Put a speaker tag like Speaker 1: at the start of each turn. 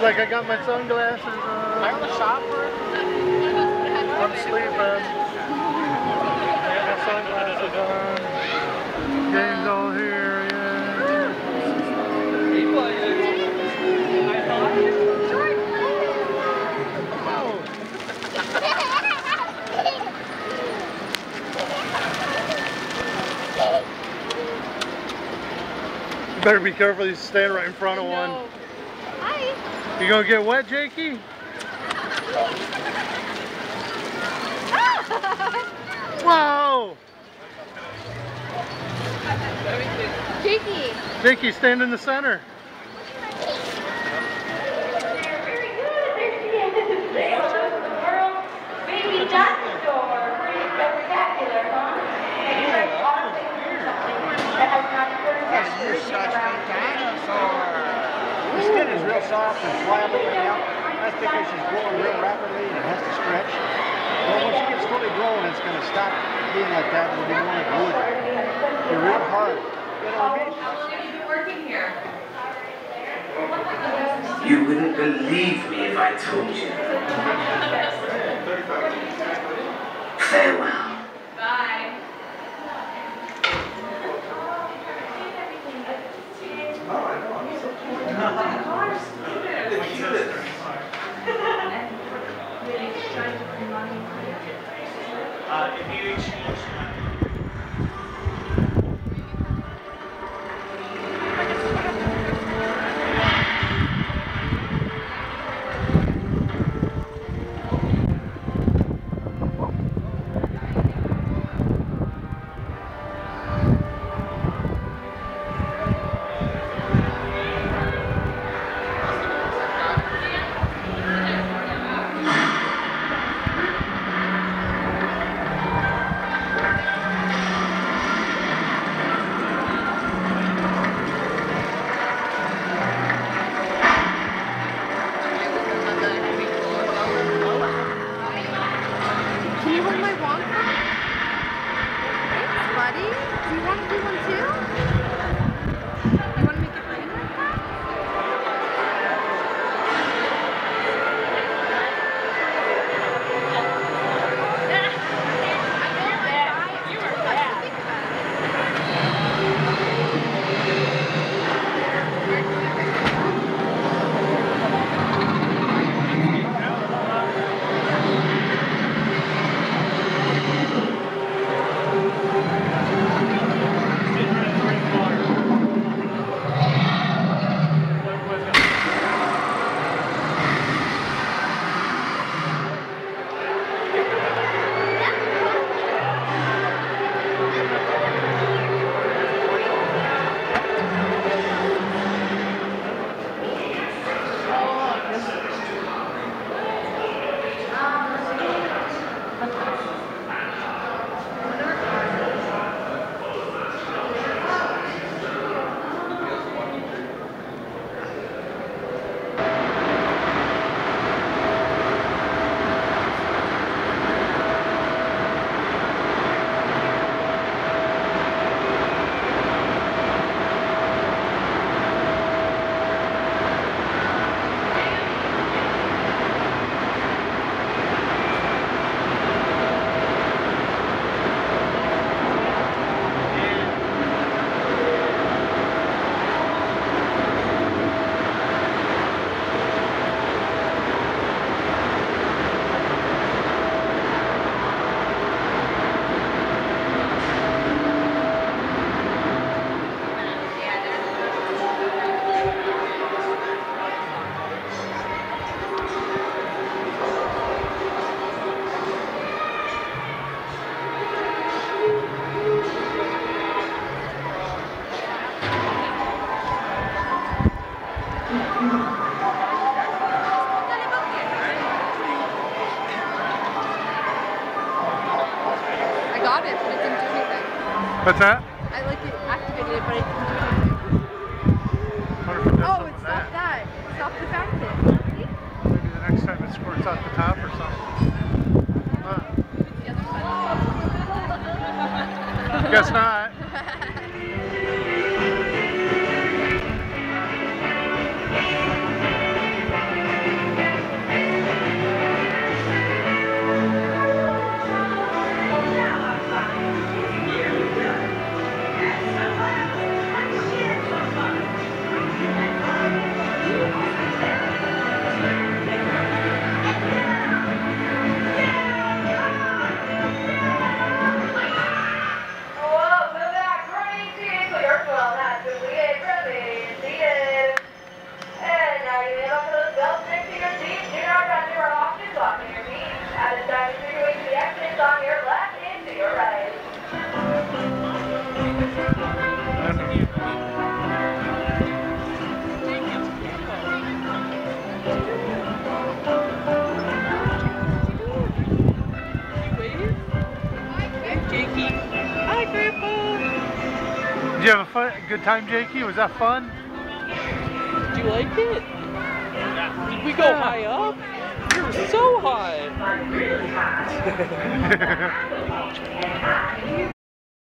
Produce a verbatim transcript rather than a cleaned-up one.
Speaker 1: like I got my sunglasses on.
Speaker 2: Am I on the shop for it?
Speaker 1: I'm sleeping. I got my sunglasses on. Game's all here, yeah. You better be careful, you stand right in front of one.
Speaker 3: Hi.
Speaker 1: You gonna get wet, Jakey? Whoa!
Speaker 3: Jakey.
Speaker 1: Jakey, stand in the center.
Speaker 4: Baby dinosaur. Pretty spectacular, huh? And you guys are thinking something that has not occurred yet.
Speaker 2: You're such a dinosaur. Her skin is real soft and pliable right now. That's because she's growing real rapidly and it has to stretch. Well, when she gets fully grown, it's going to stop being like that and it'll be more like wood. You're real hard. You know what I mean?
Speaker 4: How long have you been working here?
Speaker 5: You wouldn't believe me if I told you. Farewell.
Speaker 4: Bye.
Speaker 5: Uh, if you excuse
Speaker 3: Can you hold my wand? Thanks, buddy. Do you want to do one too? You want to make it rain like that? You were bad. I got it, but it didn't do anything.
Speaker 1: What's that?
Speaker 3: I like it activated it, but it didn't do anything.
Speaker 1: Wonder if it does
Speaker 3: Oh,
Speaker 1: something
Speaker 3: it
Speaker 1: with
Speaker 3: stopped that. It stopped the fountain. See?
Speaker 1: Maybe the next time it squirts out the top or something. Huh.
Speaker 3: The other side.
Speaker 1: Guess not. Good time, Jakey? Was that fun?
Speaker 6: Did you like it? Did we go high up? We were so high.